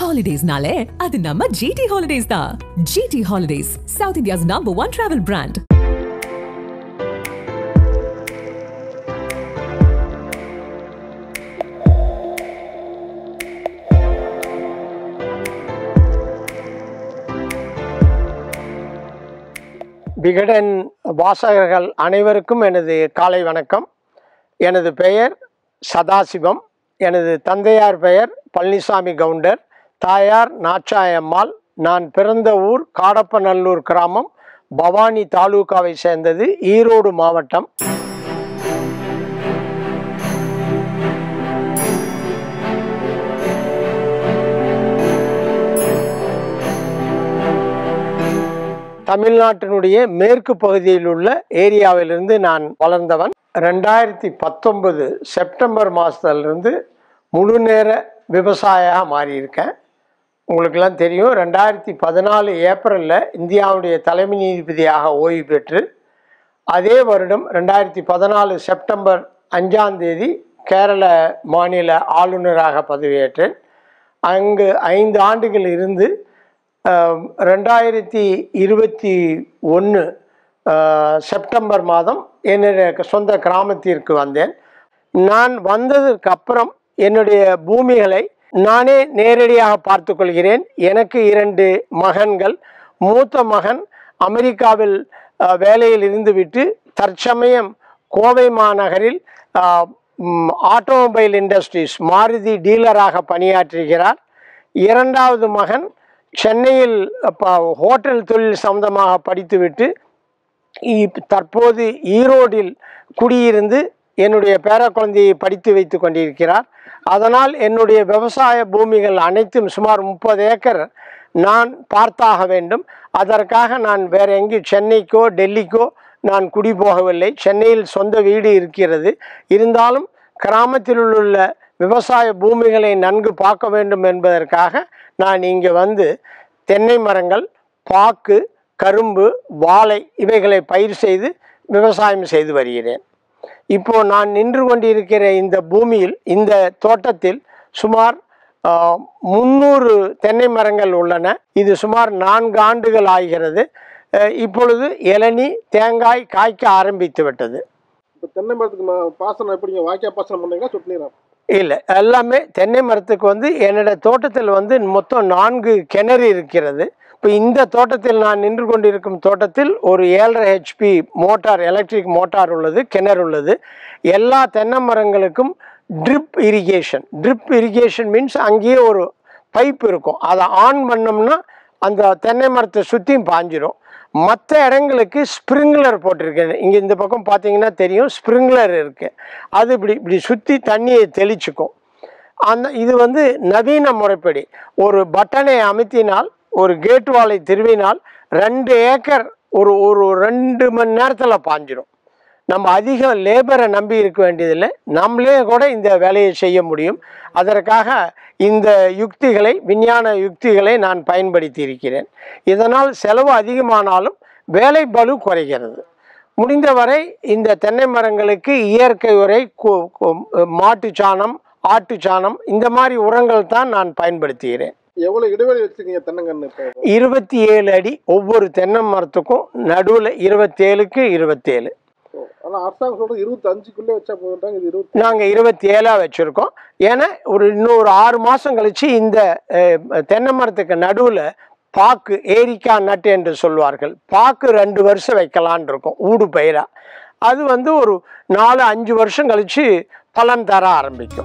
Holidays-nale, adu namma GT Holidays da. GT Holidays, South India's #1 travel brand. Vikatan வாசகர்கள் அனைவருக்கும் எனது காலை வணக்கம். எனது பெயர் சதாசிவம். எனது தந்தையார் பெயர் பழனிசாமி கவுண்டர், தாயார் நாச்சாயம்மாள். நான் பிறந்த ஊர் காடப்பநல்லூர் கிராமம், பவானி தாலுகாவை சேர்ந்தது, ஈரோடு மாவட்டம். தமிழ்நாட்டினுடைய மேற்கு பகுதியில் உள்ள ஏரியாவிலிருந்து நான் வளர்ந்தவன். 2019 செப்டம்பர் மாதத்திலிருந்து முழு நேர விவசாயியாக மாறியிருக்கேன். உங்களுக்கெல்லாம் தெரியும், 2014 ஏப்ரலில் இந்தியாவுடைய தலைமை நீதிபதியாக ஓய்வு பெற்று, அதே வருடம் 2014 செப்டம்பர் 5ஆம் தேதி கேரள மாநில ஆளுநராக பதவியேற்றேன். அங்கு 5 ஆண்டுகள் இருந்து 2021 செப்டம்பர் மாதம் என்னுடைய சொந்த கிராமத்திற்கு வந்தேன். நான் வந்ததற்கு அப்புறம் என்னுடைய பூமிகளை நானே நேரடியாக பார்த்து கொள்கிறேன். எனக்கு 2 மகன்கள். மூத்த மகன் அமெரிக்காவில் வேலையில் இருந்துவிட்டு தற்சமயம் கோவை மாநகரில் ஆட்டோமொபைல் இண்டஸ்ட்ரீஸ் மாருதி டீலராக பணியாற்றுகிறார். 2வது மகன் சென்னையில் ஹோட்டல் தொழில் சம்பந்தமாக படித்துவிட்டு தற்போது ஈரோடில் குடியிருந்து என்னுடைய பேர குழந்தையை படித்து வைத்து கொண்டிருக்கிறார். அதனால் என்னுடைய விவசாய பூமிகள் அனைத்தும் சுமார் 30 ஏக்கர் நான் பார்த்தாக வேண்டும். அதற்காக நான் வேறு எங்கேயும் சென்னைக்கோ டெல்லிக்கோ நான் குடி போகவில்லை. சென்னையில் சொந்த வீடு இருக்கிறது. இருந்தாலும் கிராமத்தில் உள்ள விவசாய பூமிகளை நன்கு பார்க்க வேண்டும் என்பதற்காக நான் இங்கே வந்து தென்னை மரங்கள், பாக்கு, கரும்பு, வாழை இவைகளை பயிர் செய்து விவசாயம் செய்து வருகிறேன். இப்போது நான் நின்று கொண்டிருக்கிற இந்த பூமியில், இந்த தோட்டத்தில் சுமார் 300 தென்னை மரங்கள் உள்ளன. இது சுமார் 4 ஆண்டுகள் ஆகிறது. இப்பொழுது இளநீ, தேங்காய் காய்க்க ஆரம்பித்து விட்டது. இப்போ தென்னை மரத்துக்கு பாசனம் எப்படிங்க? வாய்க்கால் பாசனம் பண்ணீங்களா, சொட்டு நீரா? இல்லை, எல்லாமே தென்னை மரத்துக்கு வந்து என்னோட தோட்டத்தில் வந்து மொத்தம் 4 கிணறு இருக்கிறது. இப்போ இந்த தோட்டத்தில் நான் நின்று கொண்டிருக்கும் தோட்டத்தில் ஒரு 7.5 HP மோட்டார், எலக்ட்ரிக் மோட்டார் உள்ளது, கிணறு உள்ளது. எல்லா தென்னை மரங்களுக்கும் ட்ரிப் இரிகேஷன் மீன்ஸ் அங்கேயே ஒரு பைப் இருக்கும். அதை ஆன் பண்ணோம்னா அந்த தென்னை மரத்தை சுற்றியும் பாஞ்சிரும். மற்ற இடங்களுக்கு ஸ்ப்ரிங்க்லர் போட்டிருக்கேன். இங்கே இந்த பக்கம் பார்த்தீங்கன்னா தெரியும், ஸ்ப்ரிங்க்லர் இருக்குது. அது இப்படி சுற்றி தண்ணியை தெளிச்சுக்கும். இது வந்து நவீன முறைப்படி ஒரு பட்டனை அமுத்தினால், ஒரு கேட் வாலை திருவினால் 2 ஏக்கர் ஒரு 2 மணி நேரத்தில் பாஞ்சிரும். நம்ம அதிக லேபரை நம்பி இருக்க வேண்டியதில்லை, நம்மளே கூட இந்த வேலையை செய்ய முடியும். அதற்காக இந்த யுக்திகளை, விஞ்ஞான யுக்திகளை நான் பயன்படுத்தி இருக்கிறேன். இதனால் செலவு அதிகமானாலும் வேலை பளு குறைகிறது. முடிந்தவரை இந்த தென்னை மரங்களுக்கு இயற்கை உரை, மாட்டு சாணம், ஆட்டு சாணம், இந்த மாதிரி உரங்கள் தான் நான் பயன்படுத்துகிறேன். எவ்வளோ இடைவெளி வச்சுருக்கீங்க தென்னங்கன்று? 27 அடி ஒவ்வொரு தென்னை மரத்துக்கும், நடுவில் 27க்கு 27. ஆனால் அரசாங்கம் சொல்கிறது 25க்குள்ளே வச்சா போதுன்றாங்க. இது 20. நாங்கள் 27 வச்சுருக்கோம். ஏன்னா இன்னொரு 6 மாதம் கழித்து இந்த தென்னை மரத்துக்கு நடுவில் பாக்கு, ஏரிக்கா நட்டு என்று சொல்வார்கள், பாக்கு 2 வருஷம் வைக்கலான் இருக்கும் ஊடு பயிராக. அது வந்து ஒரு 4-5 வருஷம் கழித்து பலன் தர ஆரம்பிக்கும்.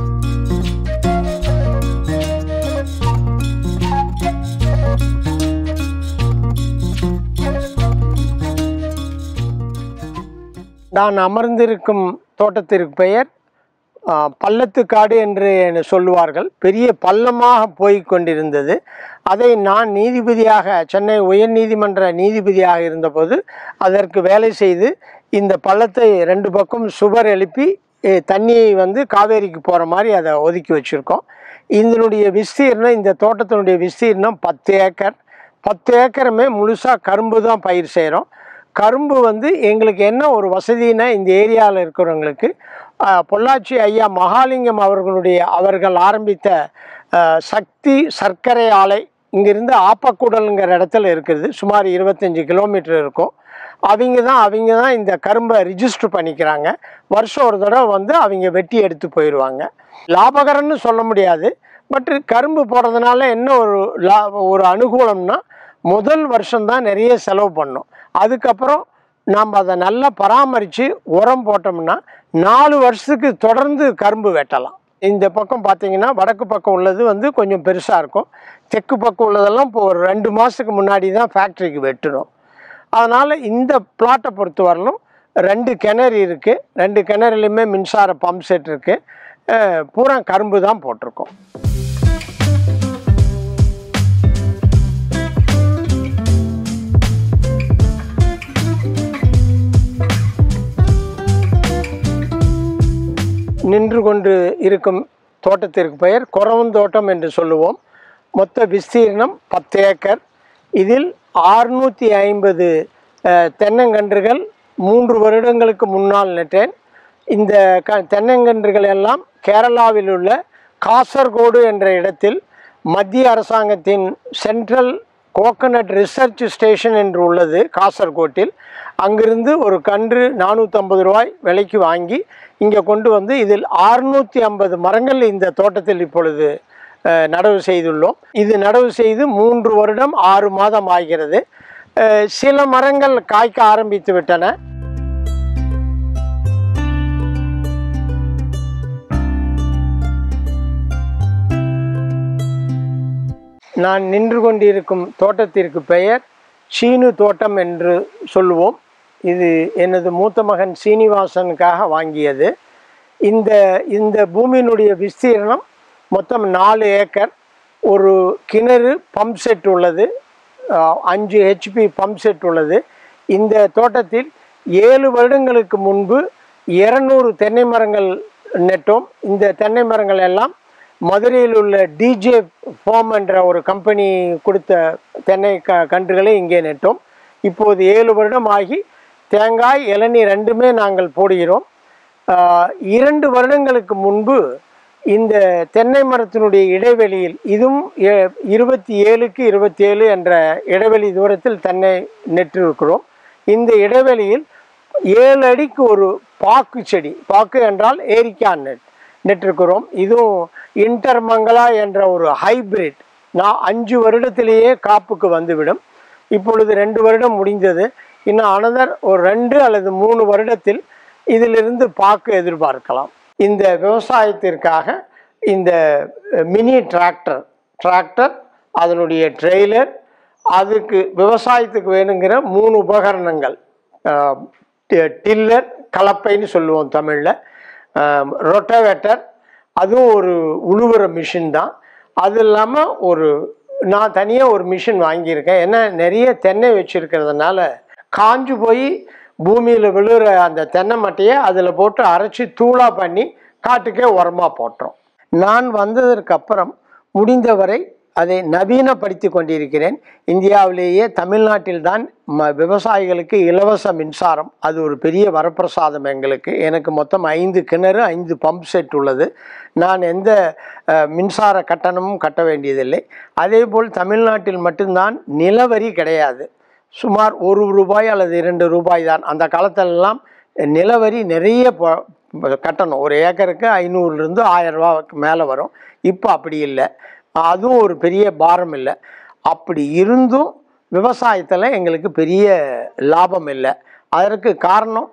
நான் அமர்ந்திருக்கும் தோட்டத்திற்கு பெயர் பள்ளத்துக்காடு என்று சொல்லுவார்கள். பெரிய பள்ளமாக போய் கொண்டிருந்தது. அதை நான் நீதிபதியாக, சென்னை உயர்நீதிமன்ற நீதிபதியாக இருந்தபோது அதற்கு வேலை செய்து இந்த பள்ளத்தை 2 பக்கம் சுவர் எழுப்பி தண்ணியை வந்து காவேரிக்கு போகிற மாதிரி அதை ஒதுக்கி வச்சுருக்கோம். இதனுடைய விஸ்தீர்ணம், இந்த தோட்டத்தினுடைய விஸ்தீர்ணம் 10 ஏக்கர். 10 ஏக்கருமே முழுசாக கரும்பு தான் பயிர் செய்கிறோம். கரும்பு வந்து எங்களுக்கு என்ன ஒரு வசதினா, இந்த ஏரியாவில் இருக்கிறவங்களுக்கு பொள்ளாச்சி ஐயா மகாலிங்கம் அவர்கள் ஆரம்பித்த சக்தி சர்க்கரை ஆலை இங்கிருந்து ஆப்பக்கூடலுங்கிற இடத்துல இருக்குது, சுமார் 25 கிலோமீட்டர் இருக்கும். அவங்க தான் இந்த கரும்பை ரிஜிஸ்டர் பண்ணிக்கிறாங்க. வருஷம் ஒரு தடவை வந்து அவங்க வெட்டி எடுத்து போயிடுவாங்க. லாபகரம்னு சொல்ல முடியாது. பட் கரும்பு போடுறதுனால என்ன ஒரு அனுகூலம்னா, முதல் வருஷம்தான் நிறைய செலவு பண்ணோம். அதுக்கப்புறம் நாம் அதை நல்லா பராமரித்து உரம் போட்டோம்னா 4 வருஷத்துக்கு தொடர்ந்து கரும்பு வெட்டலாம். இந்த பக்கம் பார்த்தீங்கன்னா வடக்கு பக்கம் உள்ளது வந்து கொஞ்சம் பெருசாக இருக்கும். தெற்கு பக்கம் உள்ளதெல்லாம் இப்போ ஒரு 2 மாதத்துக்கு முன்னாடி தான் ஃபேக்ட்ரிக்கு வெட்டணும். அதனால் இந்த பிளாட்டை பொறுத்த வரலும் 2 கிணறு இருக்குது. 2 கிணறுலையுமே மின்சார பம்ப் செட் இருக்குது. பூரா கரும்பு தான் போட்டிருக்கோம். நின்று கொண்டு இருக்கும் தோட்டத்திற்கு பெயர் கொரவந்தோட்டம் என்று சொல்லுவோம். மொத்த விஸ்தீர்ணம் 10 ஏக்கர். இதில் 650 தென்னங்கன்றுகள் 3 வருடங்களுக்கு முன்னால் நட்டேன். இந்த தென்னங்கன்றுகள் எல்லாம் கேரளாவில் உள்ள காசர்கோடு என்ற இடத்தில் மத்திய அரசாங்கத்தின் சென்ட்ரல் கோகனட் ரிசர்ச் ஸ்டேஷன் என்று உள்ளது காசர்கோட்டில். அங்கிருந்து ஒரு கன்று 450 ரூபாய் விலைக்கு வாங்கி இங்கே கொண்டு வந்து இதில் 650 மரங்கள் இந்த தோட்டத்தில் இப்பொழுது நடவு செய்துள்ளோம். இது நடவு செய்து 3 வருடம் 6 மாதம் ஆகிறது. சில மரங்கள் காய்க்க ஆரம்பித்து விட்டன. நான் நின்று கொண்டிருக்கும் தோட்டத்திற்கு பெயர் சீனு தோட்டம் என்று சொல்லுவோம். இது எனது மூத்த மகன் சீனிவாசனுக்காக வாங்கியது. இந்த பூமியினுடைய விஸ்தீர்ணம் மொத்தம் 4 ஏக்கர். ஒரு கிணறு பம்ப் செட் உள்ளது, 5 HP பம்ப் செட் உள்ளது. இந்த தோட்டத்தில் 7 வருடங்களுக்கு முன்பு 200 தென்னை மரங்கள் நட்டோம். இந்த தென்னை மரங்கள் எல்லாம் மதுரையில் உள்ள டிஜே ஃபார்ம் என்ற ஒரு கம்பெனி கொடுத்த தென்னை கன்றுகளை இங்கே நட்டோம். இப்போது 7 வருடம் ஆகி தேங்காய் இளநீர் 2மே நாங்கள் போடுகிறோம். 2 வருடங்களுக்கு முன்பு இந்த தென்னை மரத்தினுடைய இடைவெளியில் இதுவும் 27க்கு 27 என்ற இடைவெளி தூரத்தில் தென்னை நெற்றிருக்கிறோம். இந்த இடைவெளியில் 7 அடிக்கு ஒரு பாக்கு செடி, பாக்கு என்றால் ஏரிக்காய் நெற்றிருக்கிறோம். இதுவும் இன்டர்மங்கலா என்ற ஒரு ஹைபிரிட். 5 வருடத்திலேயே காப்புக்கு வந்துவிடும். இப்பொழுது 2 வருடம் முடிந்தது. இன்னும் அனதர் ஒரு 2 அல்லது 3 வருடத்தில் இதிலிருந்து பாக்கு எதிர்பார்க்கலாம். இந்த விவசாயத்திற்காக இந்த மினி டிராக்டர், அதனுடைய ட்ரெய்லர், அதுக்கு விவசாயத்துக்கு வேணுங்கிற 3 உபகரணங்கள், டில்லர் கலப்பைன்னு சொல்லுவோம் தமிழில், ரொட்டவேட்டர், அதுவும் ஒரு உழுவுற மிஷின் தான். அது இல்லாமல் நான் தனியாக ஒரு மிஷின் வாங்கியிருக்கேன். ஏன்னா நிறைய தென்னை வச்சுருக்கிறதுனால காஞ்சு போய் பூமியில் விழுற அந்த தென்னை மட்டையை அதில் போட்டு அரைச்சி தூளாக பண்ணி காட்டுக்கே உரமாக போட்டோம். நான் வந்ததற்கு அப்புறம் முடிந்தவரை அதை நவீனப்படுத்தி கொண்டிருக்கிறேன். இந்தியாவிலேயே தமிழ்நாட்டில் தான் விவசாயிகளுக்கு இலவச மின்சாரம். அது ஒரு பெரிய வரப்பிரசாதம் எங்களுக்கு. எனக்கு மொத்தம் 5 கிணறு, 5 பம்ப் செட் உள்ளது. நான் எந்த மின்சார கட்டணமும் கட்ட வேண்டியதில்லை. அதேபோல் தமிழ்நாட்டில் மட்டும்தான் நிலவரி கிடையாது. சுமார் 1 ரூபாய் அல்லது 2 ரூபாய் தான். அந்த காலத்திலெல்லாம் நிலவரி நிறைய கட்டணும். ஒரு ஏக்கருக்கு 500லேருந்து 1000 ரூபாய்க்கு மேலே வரும். இப்போ அப்படி இல்லை. அதுவும் ஒரு பெரிய பாரம் இல்லை. அப்படி இருந்தும் விவசாயத்தில் எங்களுக்கு பெரிய லாபம் இல்லை. அதற்கு காரணம்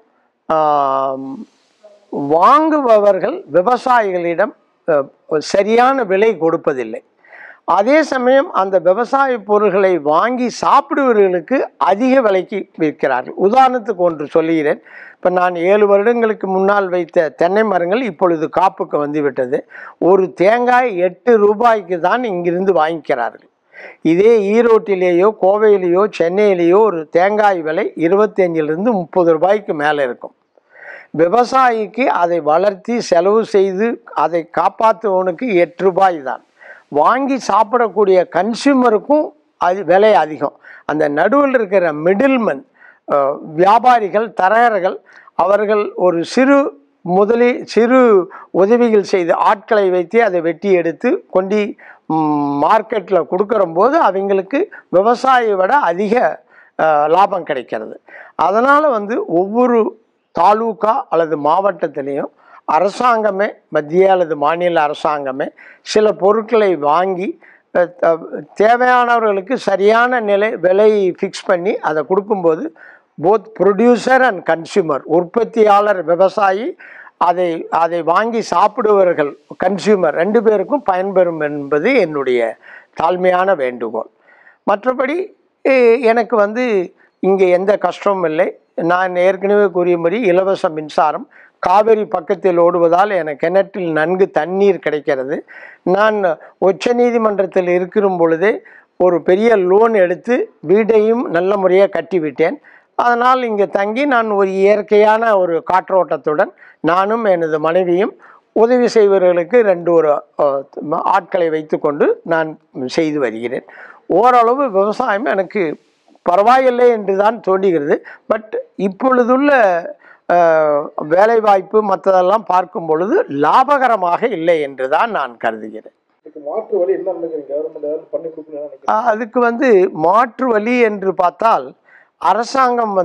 வாங்குபவர்கள் விவசாயிகளிடம் சரியான விலை கொடுப்பதில்லை. அதே சமயம் அந்த விவசாய பொருட்களை வாங்கி சாப்பிடுவர்களுக்கு அதிக விலைக்கு விற்கிறார்கள். உதாரணத்துக்கு ஒன்று சொல்லுகிறேன். இப்போ நான் 7 வருடங்களுக்கு முன்னால் வைத்த தென்னை மரங்கள் இப்பொழுது காப்புக்கு வந்துவிட்டது. ஒரு தேங்காய் 8 ரூபாய்க்கு தான் இங்கிருந்து வாங்கிக்கிறார்கள். இதே ஈரோட்டிலேயோ கோவையிலேயோ சென்னையிலேயோ ஒரு தேங்காய் விலை 25லிருந்து 30 ரூபாய்க்கு மேலே இருக்கும். விவசாயிக்கு அதை வளர்த்தி செலவு செய்து அதை காப்பாற்றுவனுக்கு 8 ரூபாய் தான். வாங்கி சாப்பிடக்கூடிய கன்சியூமருக்கும் அது விலை அதிகம். அந்த நடுவில் இருக்கிற மிடில்மேன் வியாபாரிகள், தரகர்கள், அவர்கள் ஒரு சிறு முதலில் சிறு உதவிகள் செய்து ஆட்களை வைத்து அதை வெட்டி எடுத்து கொண்டு மார்க்கெட்டில் கொடுக்குறம்போது அவங்களுக்கு விவசாயியை விட அதிக லாபம் கிடைக்கிறது. அதனால் ஒவ்வொரு தாலுகா அல்லது மாவட்டத்திலையும் அரசாங்கமே, மத்திய அல்லது மாநில அரசாங்கமே சில பொருட்களை வாங்கி தேவையானவர்களுக்கு சரியான விலை ஃபிக்ஸ் பண்ணி அதை கொடுக்கும்போது போத் ப்ரொடியூசர் அண்ட் கன்சியூமர், உற்பத்தியாளர் விவசாயி, அதை வாங்கி சாப்பிடுவர்கள் கன்சியூமர், 2 பேருக்கும் பயன்பெறும் என்பது என்னுடைய தாழ்மையான வேண்டுகோள். மற்றபடி எனக்கு இங்கே எந்த கஷ்டமும் இல்லை. நான் ஏற்கனவே கூறியபடி இலவச மின்சாரம், காவிரி பக்கத்தில் ஓடுவதால் எனக்கு கிணற்றில் நன்கு தண்ணீர் கிடைக்கிறது. நான் உச்ச நீதிமன்றத்தில் இருக்கிற பொழுதே ஒரு பெரிய லோன் எடுத்து வீட்டையும் நல்ல முறையாக கட்டிவிட்டேன். அதனால் இங்கே தங்கி நான் ஒரு இயற்கையான ஒரு காற்றோட்டத்துடன் நானும் எனது மனைவியும் உதவி செய்வர்களுக்கு 2 ஆட்களை வைத்து கொண்டு நான் செய்து வருகிறேன். ஓரளவு விவசாயம் எனக்கு பரவாயில்லை என்று தான் தோன்றுகிறது. பட் இப்பொழுதுள்ள வேலைவாய்ப்பு மற்றதெல்லாம் பார்க்கும் பொழுது லாபகரமாக இல்லை என்று தான் நான் கருதுகிறேன். அதுக்கு மாற்று வழி என்று பார்த்தால் அரசாங்கம்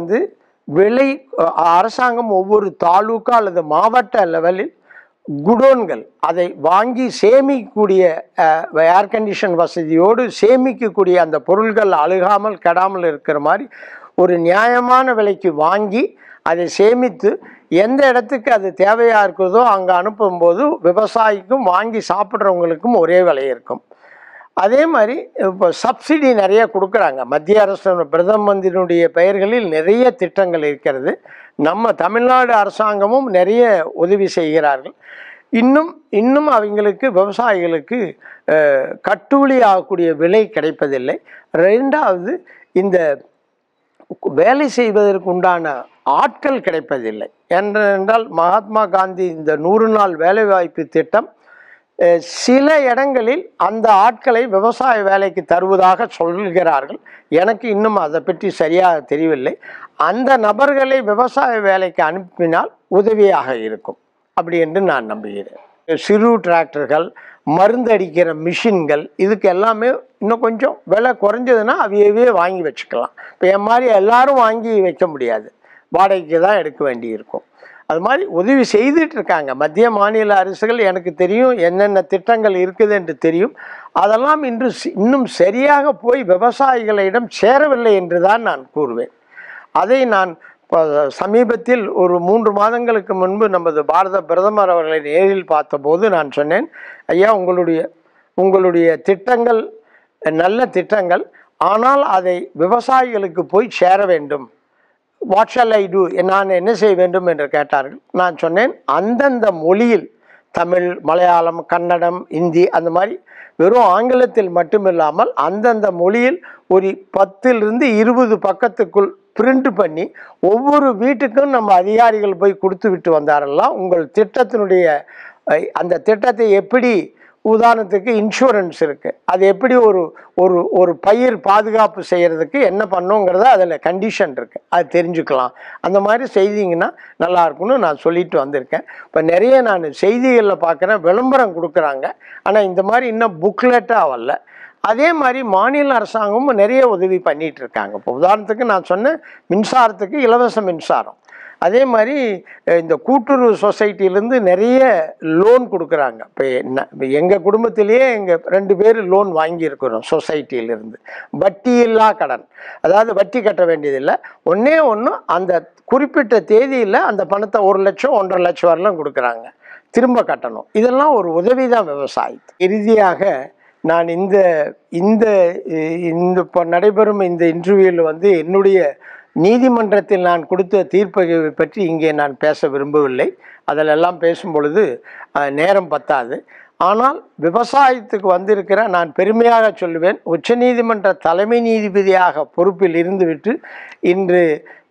அரசாங்கம் ஒவ்வொரு தாலுகா அல்லது மாவட்ட லெவலில் குடோன்கள் அதை வாங்கி சேமிக்கக்கூடிய ஏர் கண்டிஷன் வசதியோடு சேமிக்கக்கூடிய அந்த பொருள்கள் அழுகாமல் கெடாமல் இருக்கிற மாதிரி ஒரு நியாயமான விலைக்கு வாங்கி அதை சேமித்து எந்த இடத்துக்கு அது தேவையாக இருக்கிறதோ அங்கே அனுப்பும்போது விவசாயிக்கும் வாங்கி சாப்பிட்றவங்களுக்கும் ஒரே விலை இருக்கும். அதே மாதிரி இப்போ சப்சிடி நிறைய கொடுக்குறாங்க. மத்திய அரசு பிரதம மந்திரியினுடைய பெயர்களில் நிறைய திட்டங்கள் இருக்கிறது. நம்ம தமிழ்நாடு அரசாங்கமும் நிறைய உதவி செய்கிறார்கள். இன்னும் அவங்களுக்கு விவசாயிகளுக்கு கட்டுவலி ஆகக்கூடிய விலை கிடைப்பதில்லை. 2வது இந்த வேலை செய்வதற்கு உண்டான ஆட்கள் கிடைப்பதில்லை. என்றால் மகாத்மா காந்தி இந்த 100 நாள் வேலைவாய்ப்பு திட்டம் சில இடங்களில் அந்த ஆட்களை விவசாய வேலைக்கு தருவதாக சொல்கிறார்கள். எனக்கு இன்னும் அதை பற்றி சரியாக தெரியவில்லை. அந்த நபர்களை விவசாய வேலைக்கு அனுப்பினால் உதவியாக இருக்கும் அப்படி என்று நான் நம்புகிறேன். சிறு டிராக்டர்கள், மருந்து அடிக்கிற மிஷின்கள், இதுக்கு எல்லாமே இன்னும் கொஞ்சம் விலை குறைஞ்சதுன்னா அவையவே வாங்கி வச்சுக்கலாம். இப்போ என் மாதிரி எல்லாரும் வாங்கி வைக்க முடியாது, வாடகைக்கு தான் எடுக்க வேண்டி இருக்கும். அது மாதிரி உதவி செய்துட்டு இருக்காங்க மத்திய மாநில அரசுகள். எனக்கு தெரியும் என்னென்ன திட்டங்கள் இருக்குது என்று தெரியும். அதெல்லாம் இன்னும் சரியாக போய் விவசாயிகளிடம் சேரவில்லை என்று தான் நான் கூறுவேன். அதை நான் சமீபத்தில் ஒரு 3 மாதங்களுக்கு முன்பு நமது பாரத பிரதமர் அவர்களை நேரில் பார்த்தபோது நான் சொன்னேன், ஐயா உங்களுடைய திட்டங்கள் நல்ல திட்டங்கள், ஆனால் அதை விவசாயிகளுக்கு போய் சேர வேண்டும். வாட் ஷால் ஐ டூ, நான் என்ன செய்ய வேண்டும் என்று கேட்டார்கள். நான் சொன்னேன், அந்தந்த மொழியில் தமிழ், மலையாளம், கன்னடம், இந்தி அந்த மாதிரி வெறும் ஆங்கிலத்தில் மட்டுமில்லாமல் அந்தந்த மொழியில் ஒரு 10 to 20 பக்கத்துக்குள் பிரிண்ட் பண்ணி ஒவ்வொரு வீட்டுக்கும் நம்ம அதிகாரிகள் போய் கொடுத்து விட்டு வந்தாரெல்லாம் உங்கள் திட்டத்தினுடைய அந்த திட்டத்தை எப்படி, உதாரணத்துக்கு இன்சூரன்ஸ் இருக்குது, அது எப்படி ஒரு பயிர் பாதுகாப்பு செய்கிறதுக்கு என்ன பண்ணுங்கிறத அதில் கண்டிஷன் இருக்குது, அது தெரிஞ்சுக்கலாம். அந்த மாதிரி செய்திங்கன்னா நல்லாயிருக்குன்னு நான் சொல்லிட்டு வந்திருக்கேன். இப்போ நிறைய நான் செய்திகளில் பார்க்குறேன், விளம்பரம் கொடுக்குறாங்க, ஆனால் இந்த மாதிரி இன்னும் புக்லெட்டாக வரல. அதே மாதிரி மாநில அரசாங்கமும் நிறைய உதவி பண்ணிகிட்டு இருக்காங்க. இப்போ உதாரணத்துக்கு நான் சொன்னேன், மின்சாரத்துக்கு இலவச மின்சாரம். அதே மாதிரி இந்த கூட்டுறவு சொசைட்டிலேருந்து நிறைய லோன் கொடுக்குறாங்க. இப்போ எங்கள் குடும்பத்திலேயே எங்கள் 2 பேர் லோன் வாங்கியிருக்கிறோம் சொசைட்டியிலிருந்து. வட்டி இல்லா கடன், அதாவது வட்டி கட்ட வேண்டியதில்லை. ஒன்று அந்த குறிப்பிட்ட தேதியில் அந்த பணத்தை 1 லட்சம் 1.5 லட்சம் வரலாம் கொடுக்குறாங்க, திரும்ப கட்டணும். இதெல்லாம் ஒரு உதவி தான் விவசாயத்துக்கு. இறுதியாக நான் இந்த இப்போ நடைபெறும் இந்த இன்டர்வியூவில் என்னுடைய நீதிமன்றத்தில் நான் கொடுத்த தீர்ப்பை பற்றி இங்கே நான் பேச விரும்பவில்லை. அதிலெல்லாம் பேசும் பொழுது நேரம் பத்தாது. ஆனால் விவசாயத்துக்கு வந்திருக்கிற நான் பெருமையாக சொல்லுவேன், உச்சநீதிமன்ற தலைமை நீதிபதியாக பொறுப்பில் இருந்துவிட்டு இன்று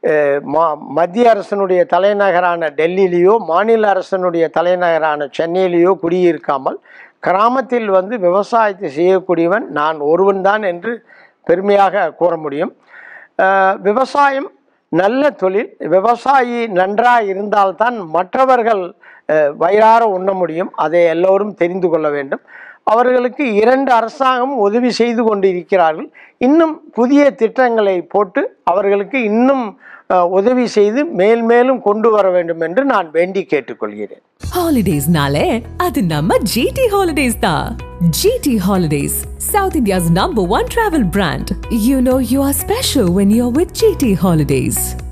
மத்திய அரசனுடைய தலைநகரான டெல்லியிலேயோ மாநில அரசனுடைய தலைநகரான சென்னையிலேயோ குடியிருக்காமல் கிராமத்தில் விவசாயத்தை செய்யக்கூடியவன் நான் ஒருவன் தான் என்று பெருமையாக கூற முடியும். விவசாயம் நல்ல தொழில். விவசாயி நன்றாக இருந்தால்தான் மற்றவர்கள் வயிறார உண்ண முடியும். அதை எல்லோரும் தெரிந்து கொள்ள வேண்டும். அவர்களுக்கு 2 அரசாங்கம் உதவி செய்து கொண்டிருக்கிறார்கள். இன்னும் புதிய திட்டங்களை போட்டு அவர்களுக்கு இன்னும் உதவி செய்து மேலும் கொண்டு வர வேண்டும் என்று நான் வேண்டி கேட்டுக்கொள்கிறேன். ஹாலிடேஸ்னாலே அது நம்ம GT ஹாலிடேஸ் தான். GT holidays, South India's #1 travel brand. You know you are special when you're with GT holidays.